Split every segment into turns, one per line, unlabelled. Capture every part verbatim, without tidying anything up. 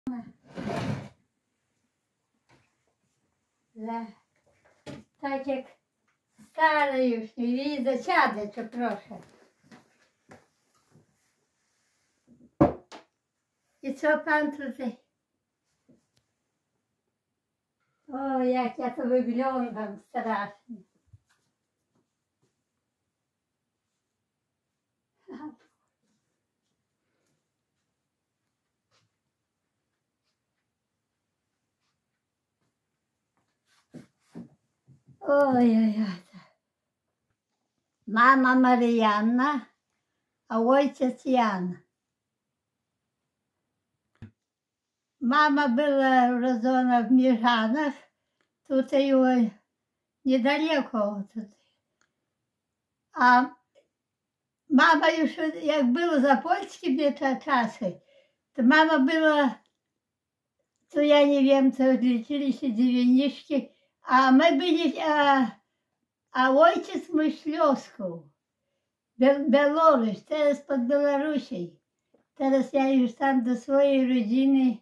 Да. Tak jak stary już nie widzę, siadę, czy proszę. I co pan tutaj? O, jak ja to wyglądam strasznie. Oj, oj, oj. Mama Marianna, a ojciec Jan. Mama była urodzona w Mierzanach, tutaj oj, niedaleko tutaj. A mama już, jak było za polskie czasy, to mama była, to ja nie wiem, co odliczyli się dziewięćdziesiątki, a my byli, a, a ojciec mój Śląsku, Białoruś, teraz pod Białorusią. Teraz ja już tam do swojej rodziny,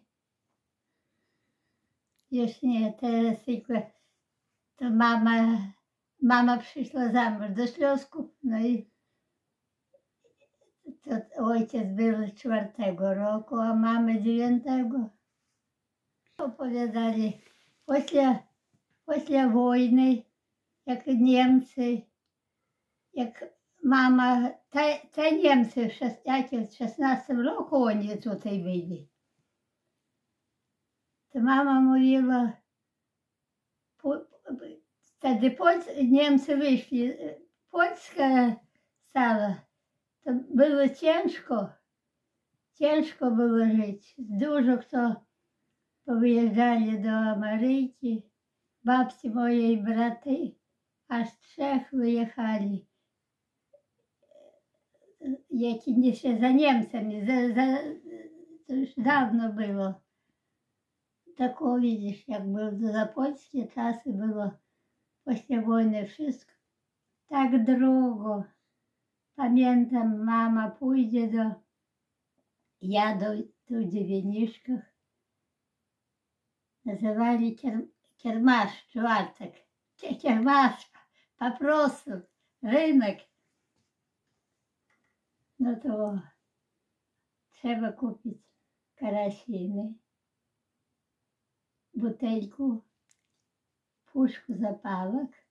już nie, teraz tylko to mama, mama przyszła za mąż do Śląsku, no i to ojciec był czwartego roku, a mama dziewiątego. Opowiadali, после, после wojny, jak Niemcy, jak mama, te, te Niemcy w szesnastym roku oni tutaj byli. To mama mówiła, wtedy Polscy, Niemcy wyszli, Polska stała, to było ciężko, ciężko było żyć. Dużo kto powyjeżdżali do Ameryki, babci mojej braty, aż trzech wyjechali. Jaki nie się za Niemcami, za, za, to już dawno było. Tak widzisz, jak było za polskie czasy było, после wojny wszystko tak drogo. Pamiętam, mama pójdzie do, ja do, do dziewięćniczkach, nazywali kier, kiermasz, czwartek, kiermasz, po prostu, rynek. No to trzeba kupić karasiny, butelku, puszku zapałek.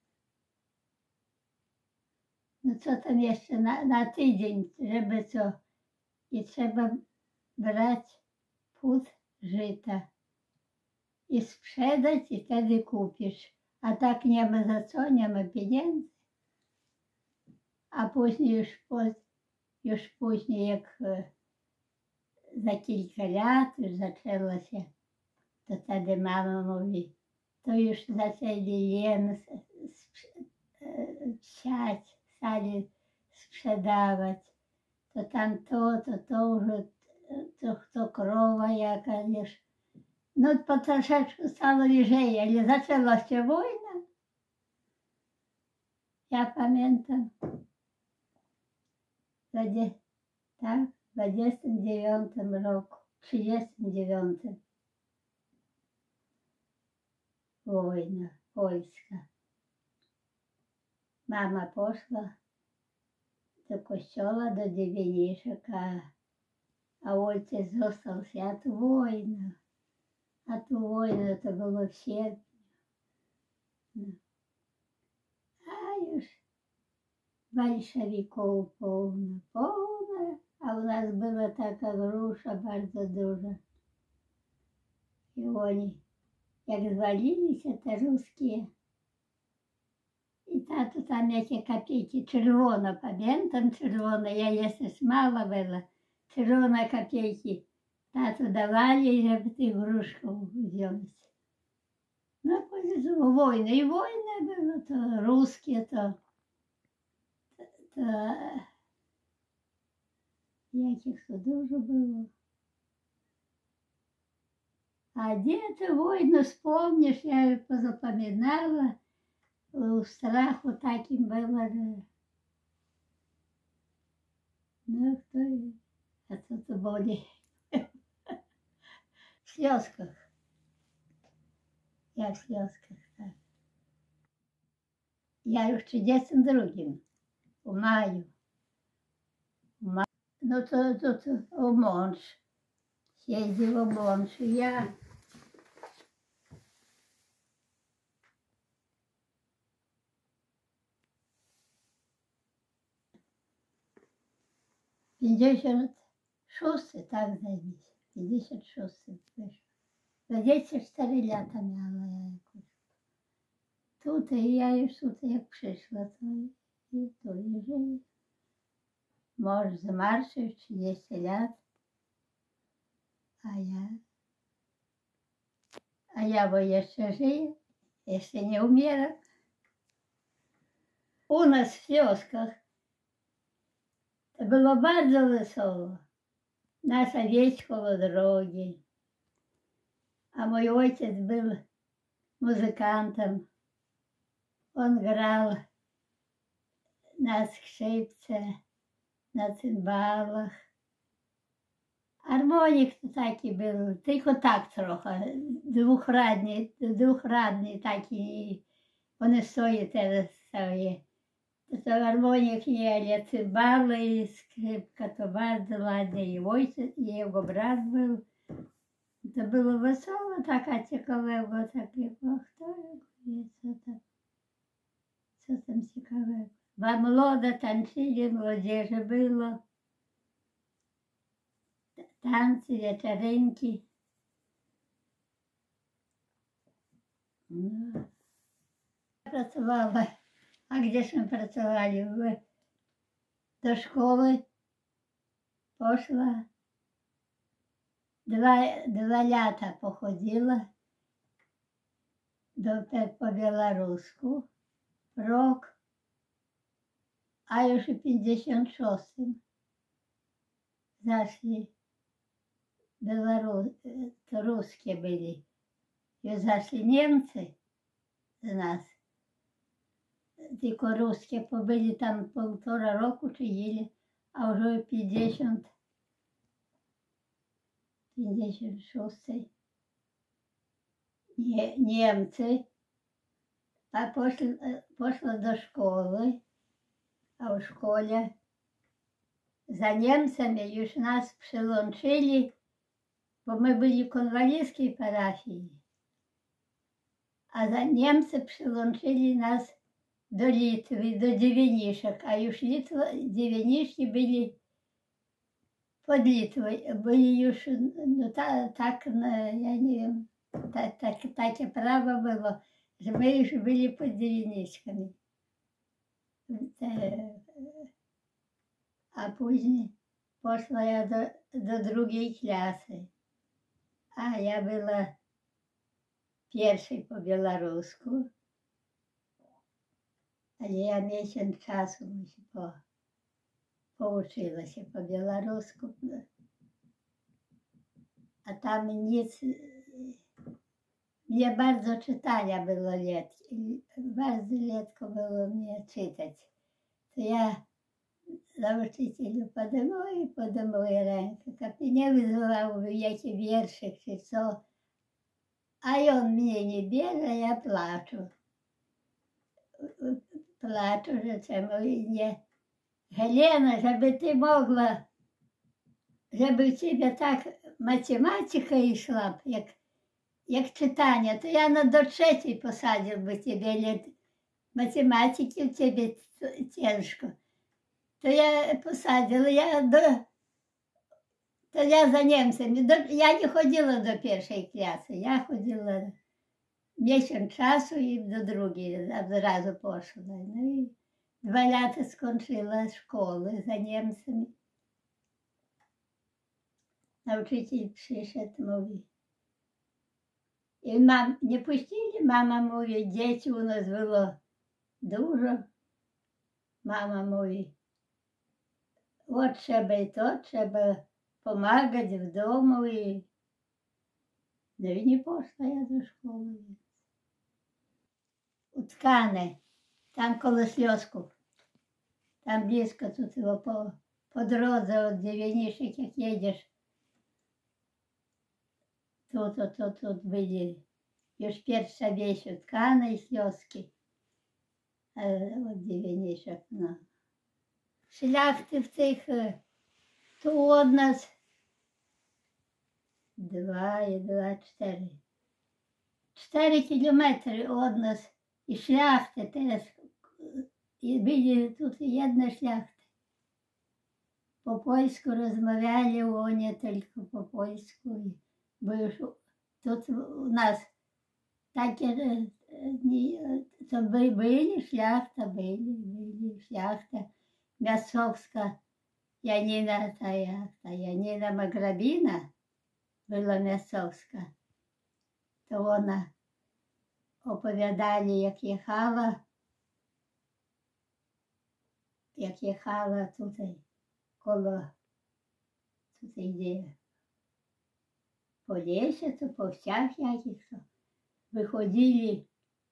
No co tam jeszcze na, na tydzień, żeby co? I trzeba brać płód żyta i sprzedać i wtedy kupisz. A tak nie ma za co, nie ma pieniędzy. A później już, już później jak za kilka lat już zaczęło się, to wtedy mama mówi, to już zaczęli jen siać, stali sprzedawać. To tam to, to to, że to, to krowa jakaś. No po troszeczkę stało lżej, ale zaczęła się wojna. Ja pamiętam, tak, w dwudziestym dziewiątym roku, trzydziestym dziewiątym. Wojna polska. Mama poszła do kościoła, do dziewięćniczek, a, a ojciec został się, a tu wojna. A tu wojna to było w sierpniu. No. A już bolszewików pełno, pełno, a u nas była taka grusza bardzo duża. I oni, jak zwalili się te ruskie, i tato tam jakie kapieki, czerwono, pamiętam czerwone, ja jeszcze mała była, czerwone kapieki. Tato dawali, żeby tych gruszków wziąć. No później wojna, i wojna była, to ruskie, to, to, to jakich to dużo było. A gdzie tę wojnę wspomnisz, ja pozapamiętała, w strachu takim było, że no kto, a co to było? Слезках. Я в Слезках, так. Я już trzydziestym drugim w maju. W ma... No to, to, to o mąż. Jeździł o mąż i ja. pięćdziesiąt szósty, tak zdaje mi się. pięćdziesiąt szósty wyszło. dwadzieścia cztery lata miała ja jakoś. Tutaj, ja już tutaj jak przyszła, to i tu i żyję. Mąż zmarł już trzydzieści lat, a ja, a ja bo jeszcze żyję, jeszcze nie umieram. U nas w Śląskach to było bardzo wesoło. Nasza wieś koło drogi. A mój ojciec był muzykantem. On grał na skrzypce, na cymbałach. Harmonik to taki był, tylko tak trochę, dwuchradny, dwuchradny taki, on stoi teraz sobie. To harmonik nie, ale cymbały i skrzypka to bardzo ładnie. I ojciec, i jego brat był. To było wesoło, taka ciekawego, takiego, kto wie, co tam, co tam ciekawego. Bo młode tańczyli, młodzieży było. Tańce, wieczorynki. No. Pracowała. A gdzieśmy pracowali? Do szkoły poszła. Dwa, dwa lata pochodziła do, po białorusku. Rok. A już w pięćdziesiątym szóstym zaszli Białorus, to ruskie byli. Już zaszli Niemcy z nas. Tylko ruskie pobyli tam półtora roku czy ile, a już w pięćdziesiątym, pięćdziesiątym szóstym Nie, Niemcy, a poszli, poszła do szkoły, a w szkole za Niemcami już nas przyłączyli, bo my byli w konwaliskiej parafii, a za Niemcy przyłączyli nas do Litwy, do Dziewieniszek, a już Litwa, Dziewieniszki byli pod Litwą, byli już, no ta, tak, no, ja nie wiem, ta, tak, takie prawo było, że my już byli pod Dziewieniszkami. A później poszła ja do, do drugiej klasy, a ja była pierwszej po białorusku, ale ja miesiąc czasu się po, pouczyła się po białorusku. A tam nic, mnie bardzo czytania było letko, bardzo letko było mnie czytać. To ja nauczycielu podejmuję, podejmuję rękę, kapie nie wyzwał jakie wiersze czy co, a on mnie nie bierze, ja płaczę. Płaczę, że czemu nie. Helena, żeby ty mogła, żeby u ciebie tak matematyka išła, jak, jak czytanie, to ja no do trzeciej posadziłby ciebie, ale matematyki u ciebie ciężko. To ja posadziła, ja do, to ja za Niemcami, do, ja nie chodziła do pierwszej klasy, ja chodziła miesiąc czasu i do drugiej od razu poszła. No i dwa lata skończyła szkołę za Niemcami. Nauczyciel przyszedł, mówi. I mam, nie puścili, mama mówi, dzieci u nas było dużo. Mama mówi, o trzeba i to, trzeba pomagać w domu. I... No i nie poszła ja do szkoły. Utkane, tam koło Śląsków. Tam blisko, tu tylko po, po drodze od Dziewieniszek, jak jedziesz. Тут, тут, тут, тут byli już pierwsza wieś utkana i ślioski. Od dziewięćdziesiąt, no. Szlachty w tych, tu od nas dwa i dwa, cztery. Cztery kilometry od nas i szlachty teraz. I byli тут jedne szlachty. Po polsku rozmawiali oni tylko po polsku. Bo już тут у нас takie, to by, byli szlachta, byli, byli szlachta miastowska. Janina, ta jak, ta Janina Magrabina była miastowska. To ona opowiadali, jak jechała, jak jechała tutaj koło, tutaj gdzie po lesie, to po wsiach jakich to wychodzili,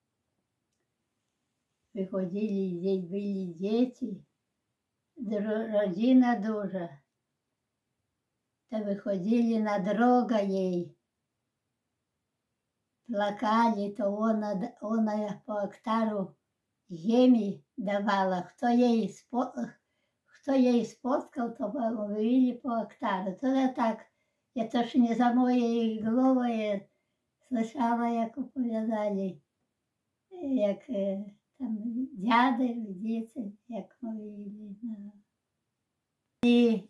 wychodzili, gdzieś byli dzieci, rodzina duża, to wychodzili na drogę jej, plakali, to ona, ona po hektaru ziemi dawała, kto jej, spo, kto jej spotkał, to mówili po hektaru. To ja tak, ja też nie za mojej głowy ja słyszała, jak opowiadali, jak tam dziady, dzieci, jak mówili. No. I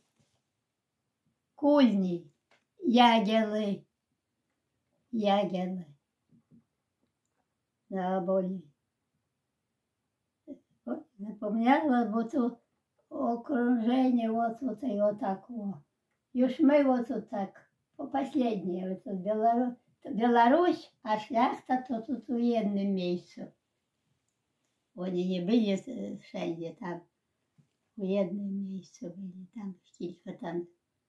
кульні, ягели, ягели на оболі. Запомняла, бо тут окружение вот тут и вот так вот. И уж мы вот тут так, по последнее, вот тут Беларусь, Беларусь, а шляхта то тут у jednym miejscu. Oni nie byli wszędzie tam, w jednym miejscu byli, tam kilka tam.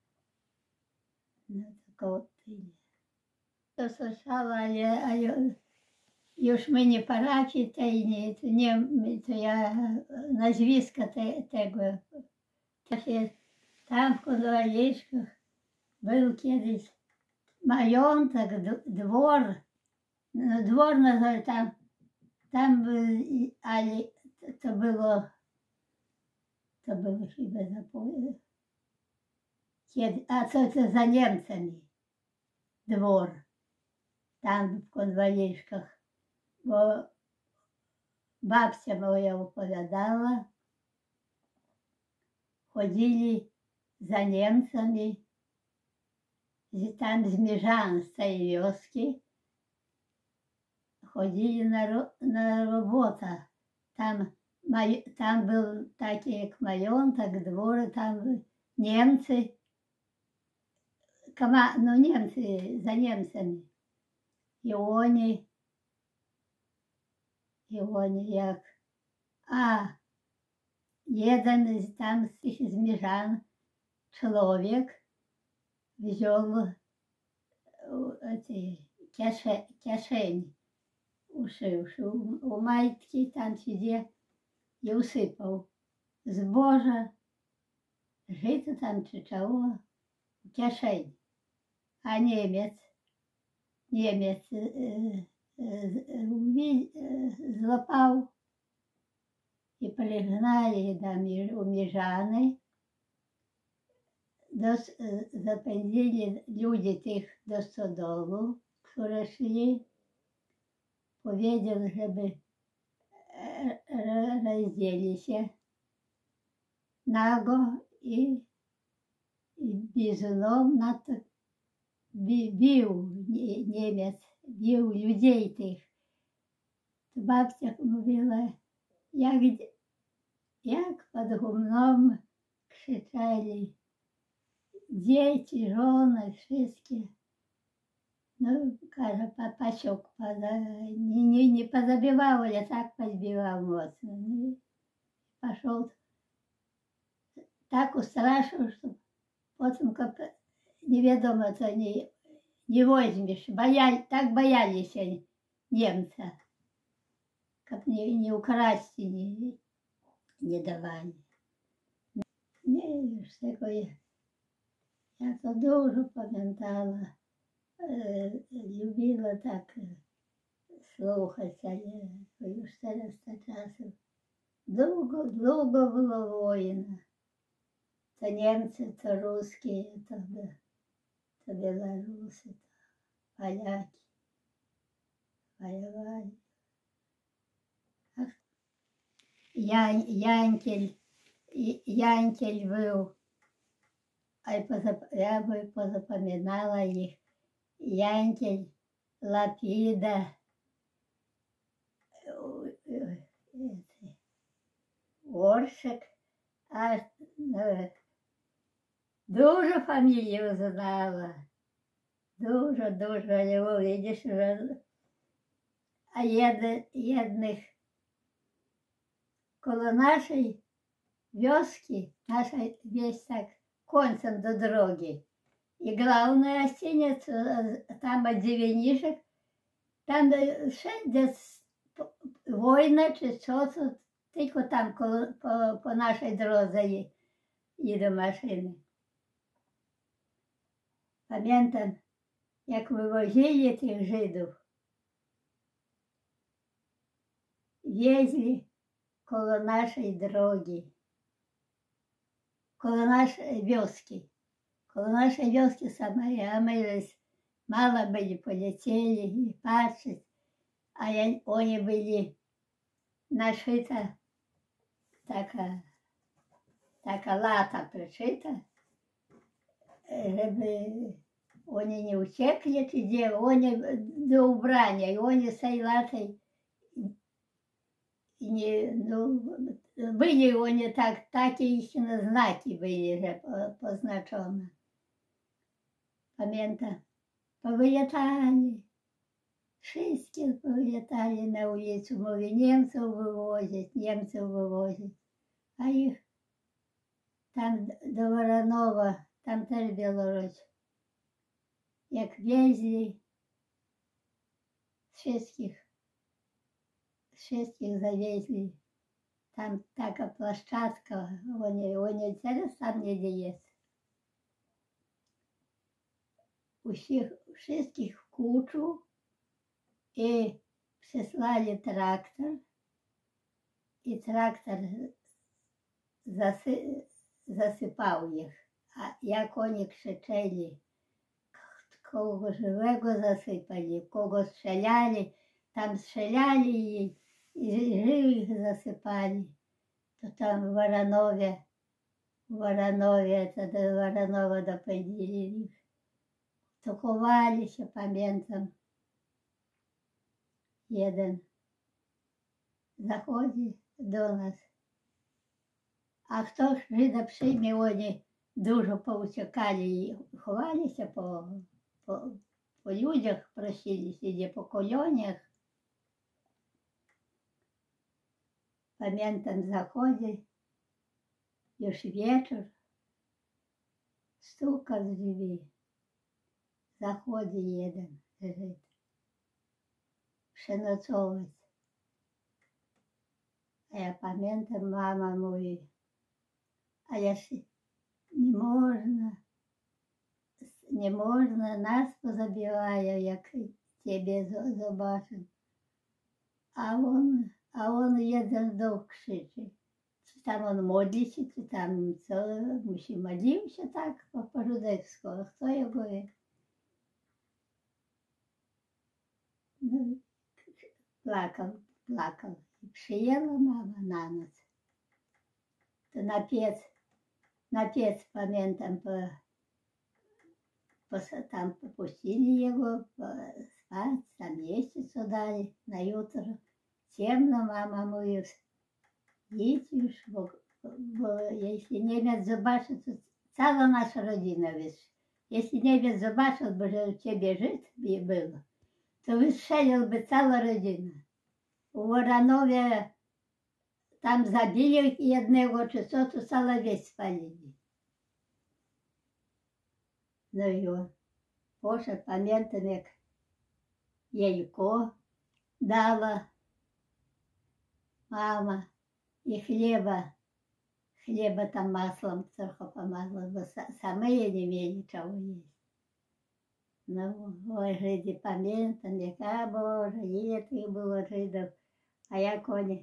No tylko tyle. To słyszała, ale, ale już my nie parafii tej, nie, to, nie, to ja nazwiska te, tego. Tam w Konowaliszkach był kiedyś majątek, dwór, no dwór nazwali tam, tam był, ale to było, to było chyba zapomniane. Kiedy, a co to za Niemcami? Dwór. Tam w Konwaliszkach. Bo babcia moja opowiadała, chodzili za Niemcami, tam z Mierzan, z tej wioski, chodzili na, ro, na robotę. Tam, maj, tam był taki jak majątek, dwór, tam Niemcy, kama, no Niemcy, za Niemcami. I oni, i oni jak, a jeden tam z tych Zmierzan człowiek wziął kieszeń, kieszeń uszył, u majtki tam gdzie i usypał zboże, żyto tam czy czoło, kieszeń. A Niemiec, Niemiec y, y, y, złapał i przygnali do Mierzany. Dos, zapędzili ludzi tych do stodołu, które szli. Powiedział, żeby rozdzieli się nago i, i bizuną na to bił Niemiec, bił ludzi tych. To babcia mówiła, jak, jak pod gumną krzyczeli dzieci, żony, wszystkie. No, każe, pasiok, nie, nie, nie позабивал, я так позбивал мocno. No i пошел, так устрашил, что потом как не wiadomo, co nie, nie weźmiesz. Боя, tak боялись они, немца. Как не, не украсть, не, не давали. Nie, już tego ja, ja to dużo pamiętała. е, любила так е, слухати, але już teraz to czasów. Długo, długo było wojna. To Niemcy, to ruskie, to, be- to Białorusy, to Polaki wojowali. Ach, Jań, Jańkiel, I- Jańkiel był, a ja pozap- ja by pozapominała ich. Jańkiel, Lapida, Оршик, а е, дуже фамілію знала. Дуже, дуже його видиш. А єд, єдних коло нашої вёски, наша весь так концем до дороги. И главная гостиница, э, там от Девенишек, там де ще десь по- война чи що це, тільки там коло, по, по нашій дорозі ї- їде машини. Пам'ятам, як вивозили тих жидів, везли коло нашої дороги, коло нашої вёски. Коло нашей вёски самой, а мы здесь мало были, полетели, и пашить, а я, они были нашита, така, така лата пришита, чтобы они не утекли, где, они до убрания, и они с этой латой не, ну, были они так, так и их знаки были же позначены. Пам'ятаю, повилітали, шістки повилітали на вулицю, мові, німців вивозять, німців вивозять. А їх там до Воронова, там теж Білорусь, як везли, шістких, шістких завезли, там така площадка, вони, вони зараз там не є. Усіх, wszystkich w kłuczu i przysłali traktor i traktor zasy, zasypał ich. A jak oni krzyczeli, kogo żywego zasypali, kogo strzelali, tam strzelali i, i żywych zasypali. To tam w Waranowie, w Waranowie, to do Waranowa dopędzili ich. To chowali się, pamiętam. Jeden zachodzi do nas. A kto Żyda przyjmie, oni dużo pouciekali i chowali się po, po, po ludziach, prosili się, gdzie po koloniach. Pamiętam, zachodzi, już wieczór, stuka w drzwi. Заходить jeden Żyd, przenocować. A ja pamiętam, mama mówi, a ja się, nie można, nie można, nas pozabijają, jak ciebie zobaczą. A on, a on jeden do krzyczy. Czy tam on modli się, czy tam co, musi modlił się tak po po-żydowsku, a kto jego wie? No, плакал, плакал. И przyjęła mama na noc. To na piec, na piec pamiętam, po, po, tam popuścili jego po, spać, tam jeść co dali na jutro. Ciemno, mama mówi, idź już, bo, bo jeśli Niemiec zobaczy, to cała nasza rodzina, wiesz. Jeśli Niemiec zobaczył, bo że u ciebie Żyd było, to wystrzeliłby cała rodzina. U Woranowie tam zabili jednego, czy co, to całą wieś spalili. No i on poszedł, pamiętam, jak jajko dała mama i chleba. Chleba tam masłem trochę pomazała, bo same nie mieli czego jeść. Ну, ой, жиді пам'ятам, яка Боже, є тих було жидів, а як вони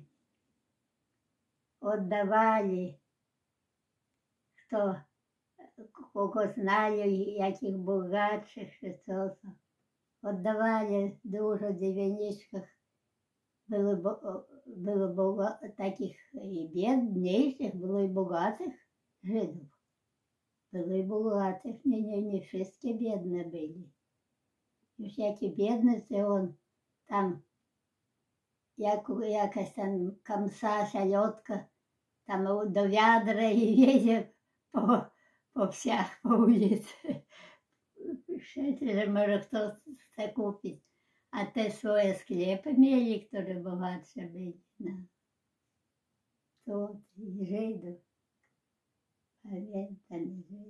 віддавали, хто кого знаю, яких багатших, що це, віддавали дуже в дівчинках. Було, було, було таких і бідніших, було і багатих жидів. Було і багатих, не, не, не всі бідні були. І всякі бідні, це он там, як, якась там камса, сальотка, там до відра і їде по, по всіх, по вулиці. Ще, може, хто це купить. А те свої склепи мали, які багатші були. Да. Тут і жидів, пам'ятам жидів.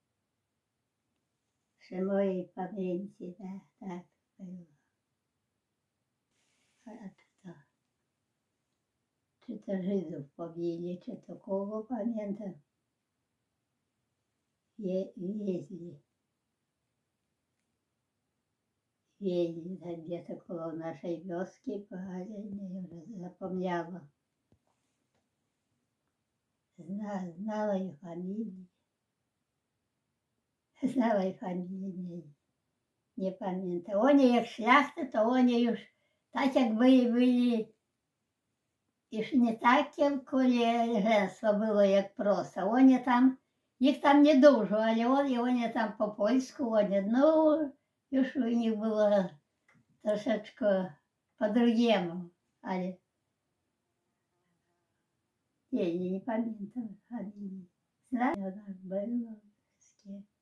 Ще моїй пам'яті, да, так було. А то, чи то жидів побили, чи то кого пам'ятам. Є, їздили. Ездили где-то около нашей вёски, я уже запомняла. Знала, знала и фамилии. Знала и фамилии, не, не пам'ятаю. Вони як шляхта, то вони уж так як би були, і ж не таке, коли женство було, як просто. Вони там, їх там не дуже, але вони, вони там по-польську, вони, ну, и уж у них было трошечку по-другому, але я не пам'ятаю фамилии. Знаю, у нас было в Пске.